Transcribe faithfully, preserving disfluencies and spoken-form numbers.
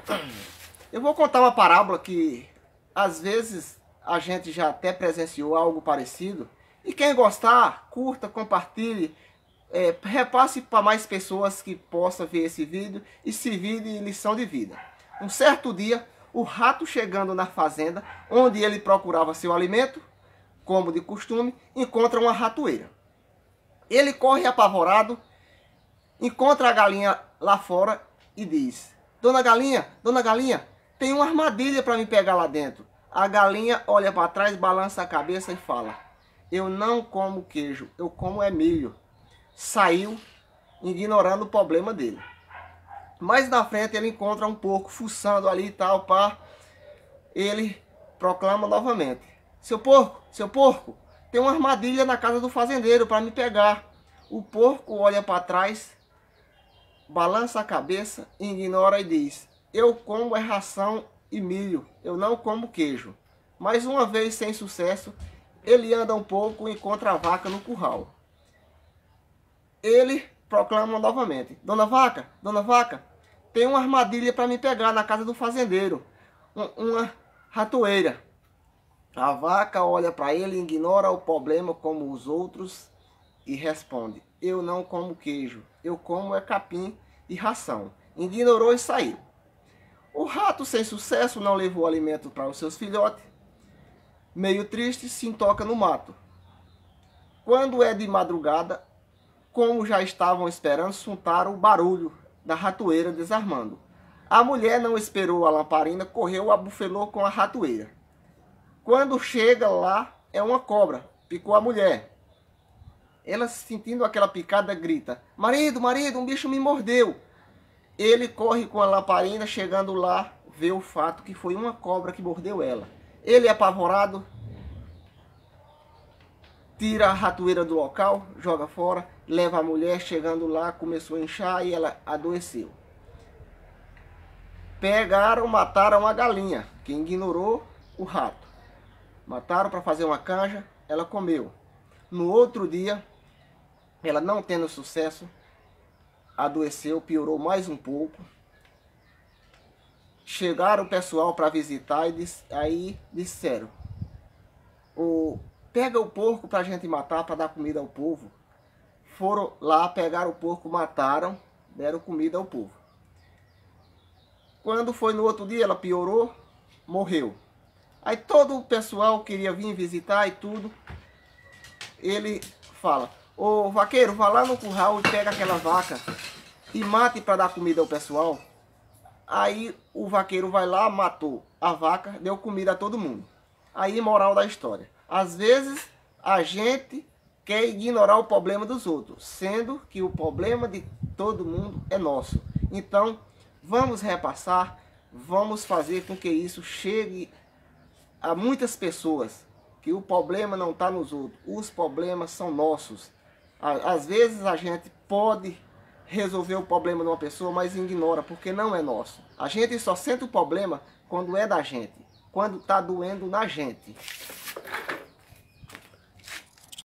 Eu vou contar uma parábola que às vezes a gente já até presenciou algo parecido. E quem gostar, curta, compartilhe, é, repasse para mais pessoas que possam ver esse vídeo e servir de lição de vida. Um certo dia, o rato chegando na fazenda, onde ele procurava seu alimento, como de costume, encontra uma ratoeira. Ele corre apavorado, encontra a galinha lá fora e diz: Dona Galinha, Dona Galinha, tem uma armadilha para me pegar lá dentro. A galinha olha para trás, balança a cabeça e fala: eu não como queijo, eu como é milho. Saiu, ignorando o problema dele. Mais na frente ele encontra um porco fuçando ali e tal, pá. Ele proclama novamente: Seu porco, seu porco, tem uma armadilha na casa do fazendeiro para me pegar. O porco olha para trás, balança a cabeça, ignora e diz: eu como é ração e milho, eu não como queijo. Mais uma vez sem sucesso, ele anda um pouco e encontra a vaca no curral. Ele proclama novamente: Dona Vaca, Dona Vaca, tem uma armadilha para me pegar na casa do fazendeiro, uma ratoeira. A vaca olha para ele, ignora o problema como os outros e responde: eu não como queijo, eu como é capim e ração. Ignorou e saiu. O rato, sem sucesso, não levou alimento para os seus filhotes. Meio triste, se entoca no mato. Quando é de madrugada, como já estavam esperando, escutaram o barulho da ratoeira desarmando. A mulher não esperou a lamparina, correu, abufelou com a ratoeira. Quando chega lá, é uma cobra, picou a mulher. Ela, sentindo aquela picada, grita: marido, marido, um bicho me mordeu. Ele corre com a lamparina, chegando lá, vê o fato que foi uma cobra que mordeu ela. Ele, apavorado, tira a ratoeira do local, joga fora, leva a mulher, chegando lá, começou a inchar e ela adoeceu. Pegaram, mataram a galinha, que ignorou o rato. Mataram para fazer uma canja, ela comeu. No outro dia, ela não tendo sucesso, adoeceu, piorou mais um pouco. Chegaram o pessoal para visitar e diz, aí disseram: o, pega o porco para a gente matar, para dar comida ao povo. Foram lá, pegaram o porco, mataram, deram comida ao povo. Quando foi no outro dia, ela piorou, morreu. Aí todo o pessoal queria vir visitar e tudo. Ele fala: ô vaqueiro, vá lá no curral e pega aquela vaca e mate para dar comida ao pessoal. Aí o vaqueiro vai lá, matou a vaca, deu comida a todo mundo. Aí, moral da história: às vezes a gente quer ignorar o problema dos outros, sendo que o problema de todo mundo é nosso. Então, vamos repassar, vamos fazer com que isso chegue a muitas pessoas, que o problema não está nos outros, os problemas são nossos. Às vezes a gente pode resolver o problema de uma pessoa, mas ignora, porque não é nosso. A gente só sente o problema quando é da gente, quando está doendo na gente.